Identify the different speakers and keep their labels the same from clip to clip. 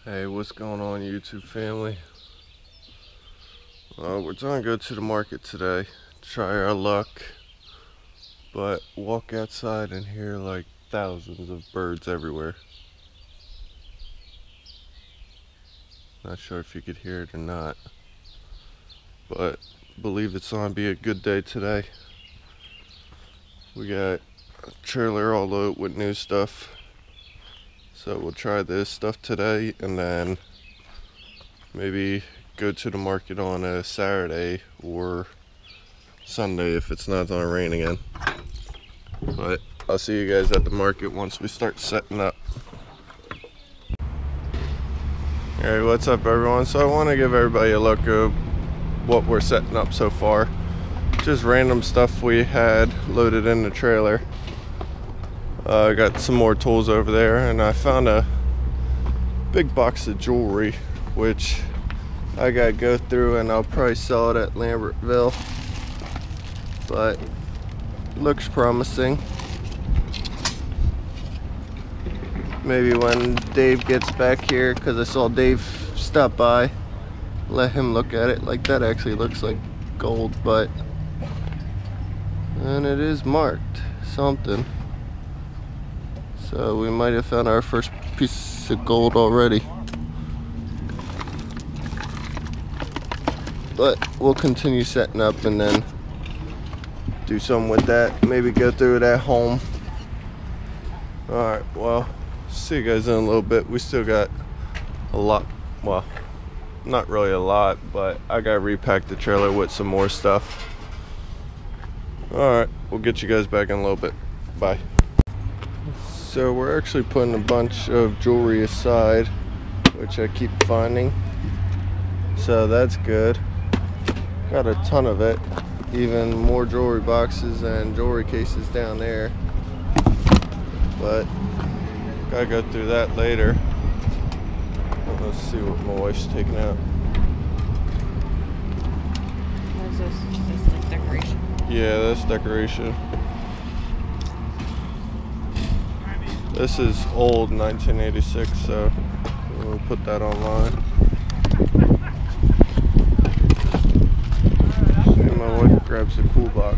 Speaker 1: Hey, what's going on, YouTube family? We're trying to go to the market today, try our luck, but walk outside and hear like thousands of birds everywhere. Not sure if you could hear it or not, but believe it's going to be a good day today. We got a trailer all loaded with new stuff, so we'll try this stuff today and then maybe go to the market on a Saturday or Sunday if it's not gonna rain again. But I'll see you guys at the market once we start setting up. Alright, what's up everyone? So I want to give everybody a look of what we're setting up so far. Just random stuff we had loaded in the trailer. I got some more tools over there, and I found a big box of jewelry which I gotta go through, and I'll probably sell it at Lambertville, but looks promising. Maybe when Dave gets back here, because I saw Dave stop by, let him look at it. Like, that actually looks like gold, and it is marked something, so we might have found our first piece of gold already. But we'll continue setting up and then do something with that. Maybe go through it at home. Alright, well, see you guys in a little bit. We still got a lot, well, not really a lot, but I gotta repack the trailer with some more stuff. Alright, we'll get you guys back in a little bit. Bye. So we're actually putting a bunch of jewelry aside, which I keep finding. So that's good. Got a ton of it. Even more jewelry boxes and jewelry cases down there. But gotta go through that later. Let's see what my wife's taking out.
Speaker 2: What is this? Is this like decoration?
Speaker 1: Yeah, that's decoration. This is old 1986, so we'll put that online. And my wife grabs a cool box.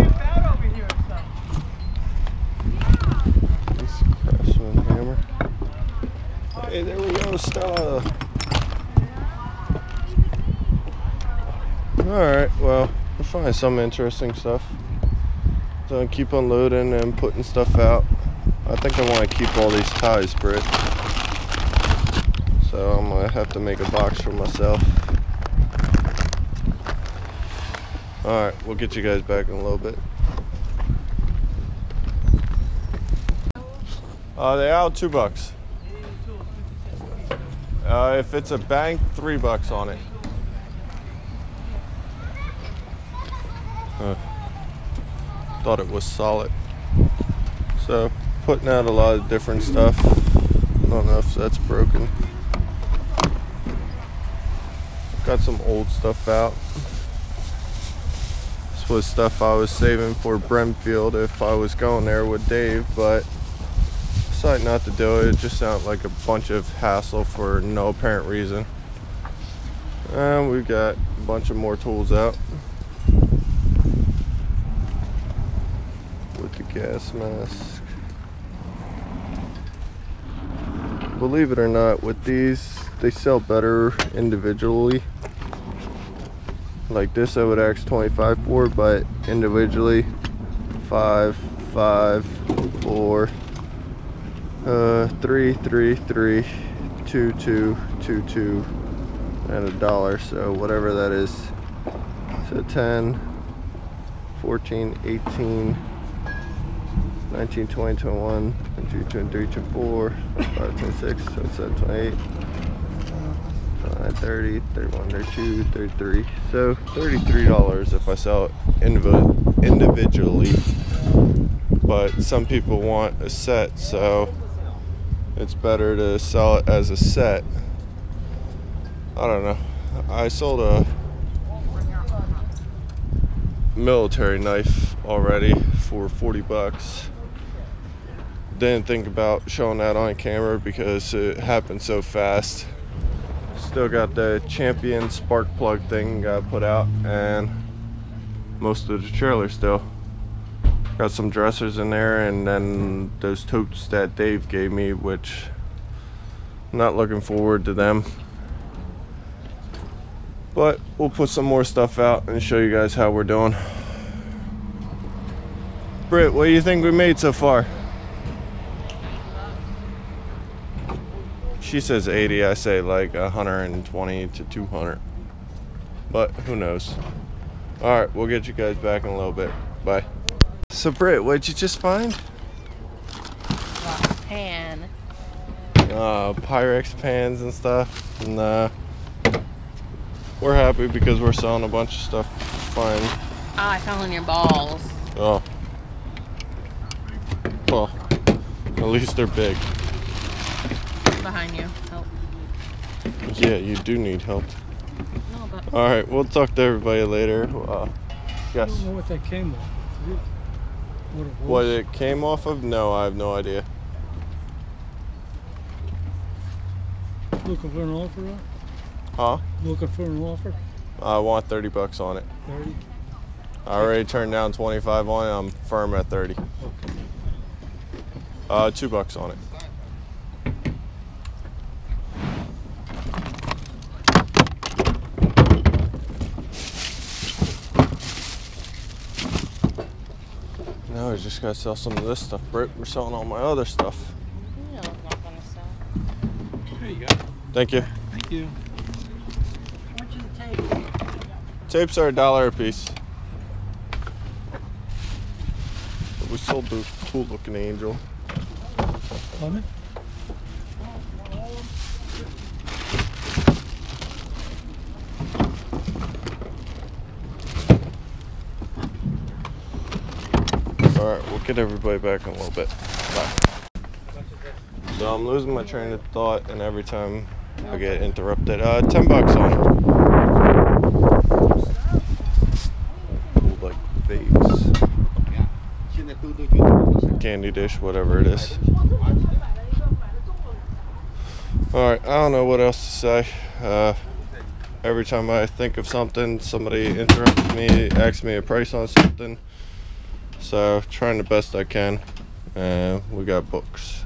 Speaker 1: This Craftsman hammer. Hey, there we go, Stella. Alright, well, we'll find some interesting stuff. So I'll keep unloading and putting stuff out. I think I want to keep all these ties, Britt. So I'm going to have to make a box for myself. Alright, we'll get you guys back in a little bit. They're out $2. If it's a bank, $3 on it. Thought it was solid. So, putting out a lot of different stuff. I don't know if that's broken. Got some old stuff out. This was stuff I was saving for Brentfield if I was going there with Dave, but decided not to do it. It just sounded like a bunch of hassle for no apparent reason. And we got a bunch of more tools out. With the gas mask. Believe it or not, with these, they sell better individually. Like this I would ask $25 for, but individually 5, 5, 4, 3, 3, 3, 2, 2, 2, 2, and $1. So whatever that is. So 10, 14, 18, 19, 20, 21, 22, 23, 24, 25, 26, 27, 28, 30, 31, 32, 33. So $33 if I sell it individually. But some people want a set, so it's better to sell it as a set. I don't know. I sold a military knife already for $40. didn't think about showing that on camera because it happened so fast. Still got the Champion spark plug thing got put out, and most of the trailer still. Got some dressers in there, and then those totes that Dave gave me, which I'm not looking forward to them. But we'll put some more stuff out and show you guys how we're doing. Britt, what do you think we made so far? She says 80, I say like 120 to 200. But who knows? Alright, we'll get you guys back in a little bit. Bye. So Britt, what'd you just find?
Speaker 2: Pan.
Speaker 1: Pyrex pans and stuff. And we're happy because we're selling a bunch of stuff fine.
Speaker 2: Ah, I fell on your balls.
Speaker 1: Oh. Well, at least they're big.
Speaker 2: Behind you. Help.
Speaker 1: Yeah, you do need help.
Speaker 2: No, but
Speaker 1: Alright, we'll talk to everybody later.
Speaker 3: I
Speaker 1: Yes.
Speaker 3: don't know what that came off. What it was.
Speaker 1: What it came off of? No, I have no idea.
Speaker 3: Looking for an offer?
Speaker 1: Huh?
Speaker 3: Looking for an offer?
Speaker 1: I want 30 bucks on it.
Speaker 3: 30?
Speaker 1: I already turned down 25 on it. I'm firm at 30.
Speaker 3: Okay.
Speaker 1: $2 on it. Now we just gotta sell some of this stuff, Britt. We're selling all my other stuff.
Speaker 2: you know it's not gonna sell.
Speaker 3: There you go.
Speaker 1: Thank you.
Speaker 3: Thank you. How much is the tape?
Speaker 1: Tapes are $1 a piece. We sold the cool looking angel.
Speaker 3: Lemon?
Speaker 1: Alright, we'll get everybody back in a little bit. Bye. So I'm losing my train of thought, and every time I get interrupted. $10 on it. Cool, like vase. Candy dish, whatever it is. Alright, I don't know what else to say. Every time I think of something, somebody interrupts me, asks me a price on something. So, trying the best I can. We got books.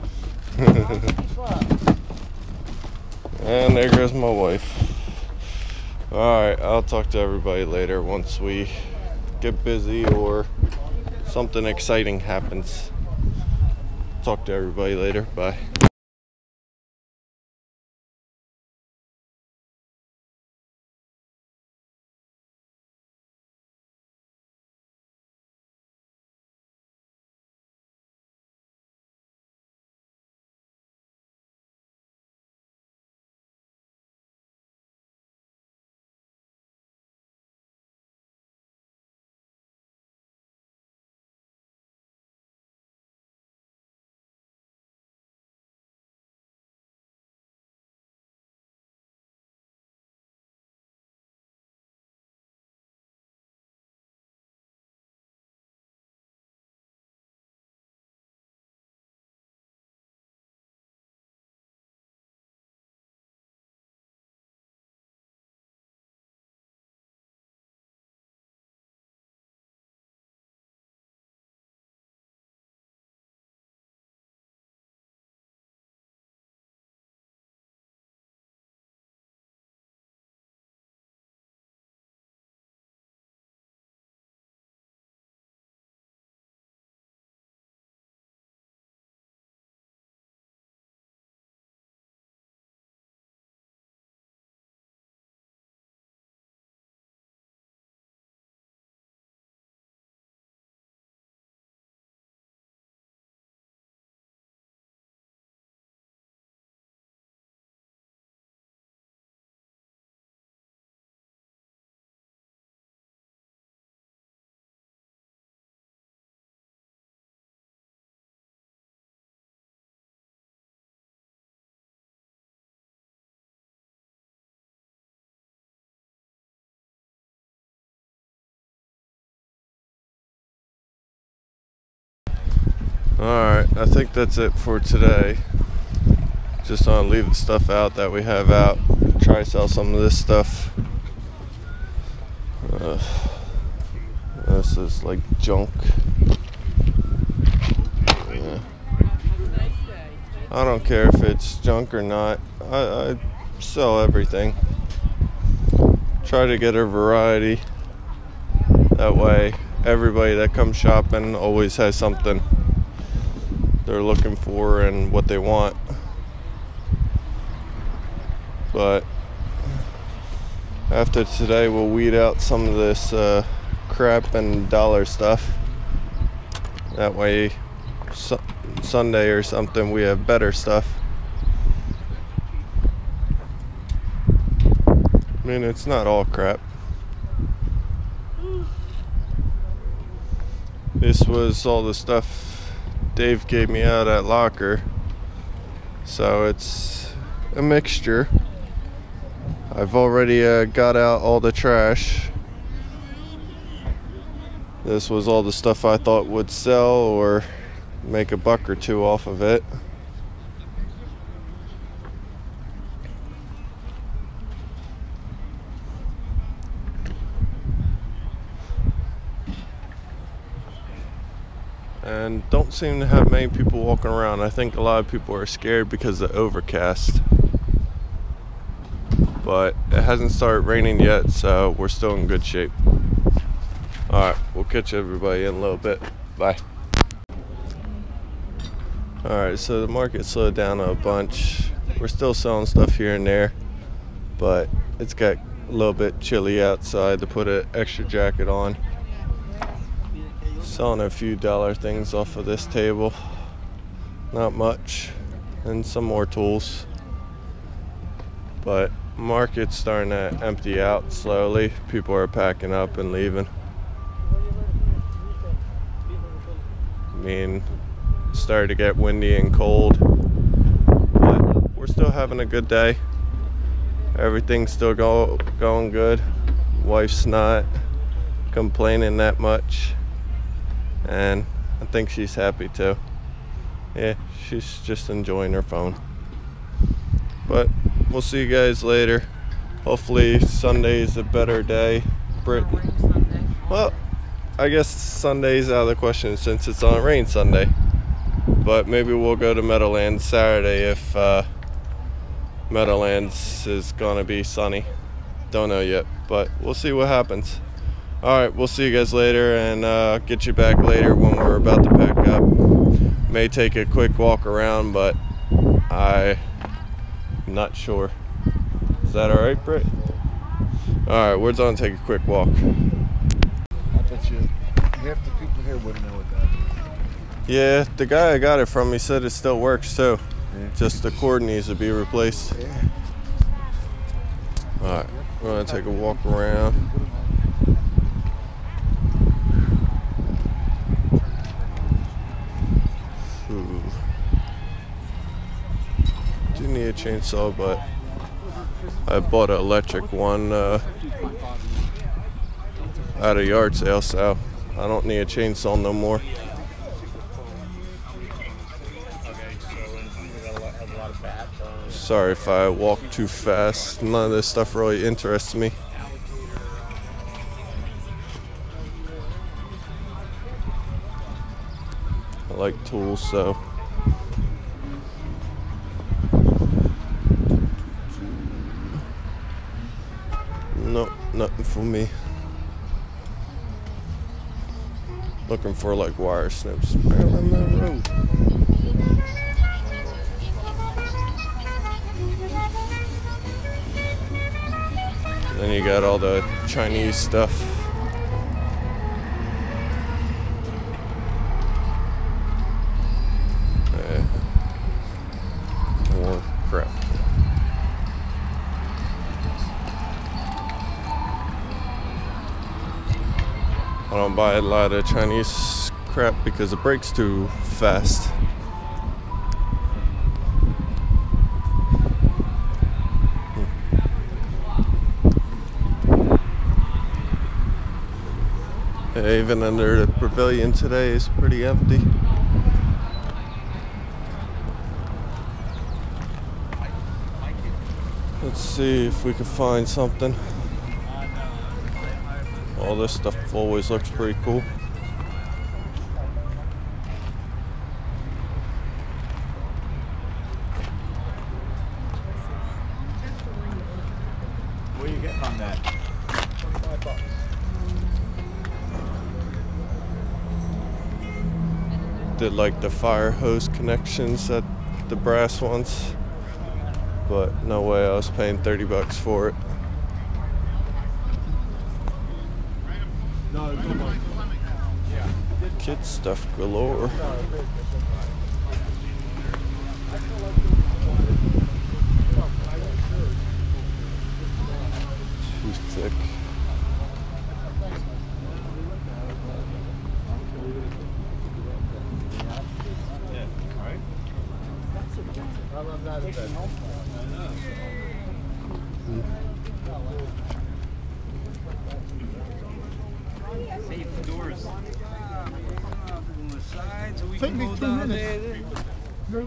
Speaker 1: And there goes my wife. Alright, I'll talk to everybody later once we get busy or something exciting happens. Talk to everybody later. Bye. Alright, I think that's it for today. Just want to leave the stuff out that we have out. Try to sell some of this stuff. This is like junk. Yeah. I don't care if it's junk or not. I sell everything. Try to get a variety. That way everybody that comes shopping always has something they're looking for and what they want. But after today we'll weed out some of this crap and dollar stuff. That way Sunday or something we have better stuff. I mean, it's not all crap. This was all the stuff Dave gave me out at Locker, so it's a mixture. I've already got out all the trash. This was all the stuff I thought would sell or make a buck or two off of it. And don't seem to have many people walking around. I think a lot of people are scared because of the overcast. But it hasn't started raining yet, so we're still in good shape. Alright, we'll catch everybody in a little bit. Bye. Alright, so the market slowed down a bunch. We're still selling stuff here and there, but it's got a little bit chilly outside to put an extra jacket on. Selling a few dollar things off of this table. Not much. And some more tools. But market's starting to empty out slowly. People are packing up and leaving. I mean, it started to get windy and cold, but we're still having a good day. Everything's still going good. Wife's not complaining that much, and I think she's happy too. Yeah, she's just enjoying her phone. But we'll see you guys later. Hopefully Sunday is a better day. Well, I guess Sunday's out of the question since it's on a rain Sunday. But maybe we'll go to Meadowlands Saturday if Meadowlands is gonna be sunny. Don't know yet, but we'll see what happens. Alright, we'll see you guys later, and get you back later when we're about to pack up. May take a quick walk around, but I'm not sure. Is that alright, Britt? Alright, we're going to take a quick walk.
Speaker 4: I bet you half the people here wouldn't know what that is.
Speaker 1: Yeah, the guy I got it from, he said it still works too.
Speaker 4: Yeah.
Speaker 1: Just the cord needs to be replaced.
Speaker 4: Yeah.
Speaker 1: Alright, we're going to take a walk around. Do need a chainsaw, but I bought an electric one at a yard sale, so I don't need a chainsaw no more. Sorry if I walk too fast. None of this stuff really interests me. I like tools, so. Nope, nothing for me. Looking for like wire snips. Then you got all the Chinese stuff. More crap. I don't buy a lot of Chinese crap because it breaks too fast. Yeah, even under the pavilion today is pretty empty. Let's see if we can find something. All this stuff always looks pretty cool.
Speaker 4: What are you getting on that? $25.
Speaker 1: Did like the fire hose connections at the brass ones, but no way I was paying $30 for it.
Speaker 4: No, come on.
Speaker 1: Kid stuff galore. Too thick.
Speaker 5: Safe doors. On the side so we
Speaker 4: Take
Speaker 5: can
Speaker 4: me
Speaker 5: go
Speaker 4: 2
Speaker 5: down
Speaker 4: minutes.
Speaker 5: there.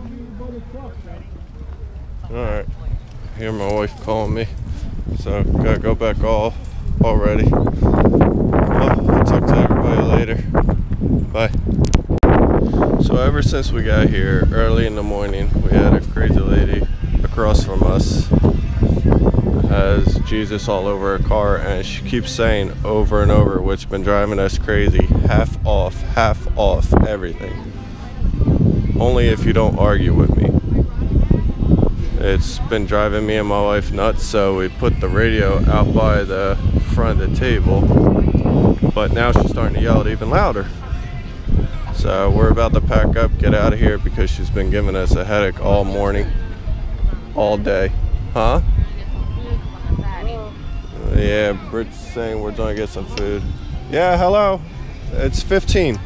Speaker 1: Alright. Hear my wife calling me. So gotta go back off already. Well, I'll talk to everybody later. Bye. So ever since we got here early in the morning, we had a crazy lady across from us has Jesus all over her car, and she keeps saying over and over, which has been driving us crazy, half off everything. Only if you don't argue with me. It's been driving me and my wife nuts, so we put the radio out by the front of the table, but now she's starting to yell it even louder. So we're about to pack up, get out of here, because she's been giving us a headache all morning, all day. Huh? Yeah, Britt's saying we're going to get some food. Yeah, hello. It's 15.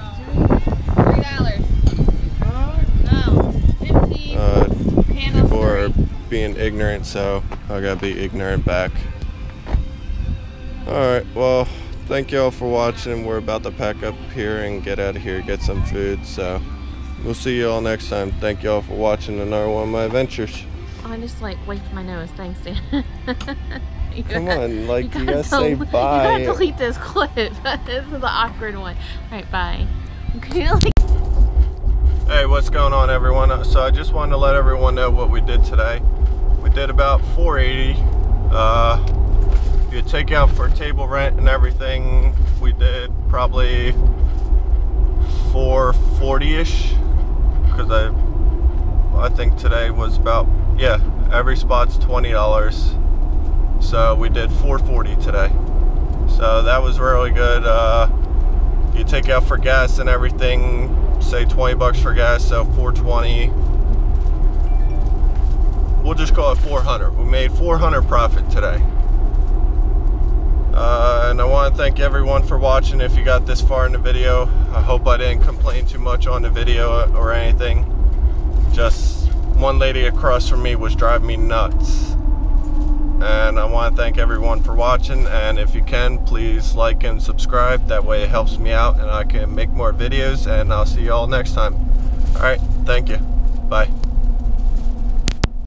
Speaker 2: $3. No, 15.
Speaker 1: People are being ignorant, so I gotta be ignorant back. Alright, well, thank y'all for watching. We're about to pack up here and get out of here, get some food, so we'll see y'all next time. Thank y'all for watching another one of my adventures.
Speaker 2: Oh, I just like wiped my nose. Thanks, Dan.
Speaker 1: Come on, like you gotta say
Speaker 2: You
Speaker 1: bye.
Speaker 2: gotta delete this clip. This is an awkward one. Alright, bye.
Speaker 1: Hey, what's going on, everyone? So I just wanted to let everyone know what we did today. We did about $480. You take out for table rent and everything, we did probably $440-ish, because I think today was about, yeah, every spot's $20. So we did $440 today. So that was really good. You take out for gas and everything, say $20 for gas, so $420. We'll just call it $400. We made $400 profit today. And I want to thank everyone for watching. If you got this far in the video, I hope I didn't complain too much on the video or anything. Just one lady across from me was driving me nuts. And I want to thank everyone for watching, and if you can, please like and subscribe. That way it helps me out and I can make more videos, and I'll see you all next time. Alright, thank you. Bye.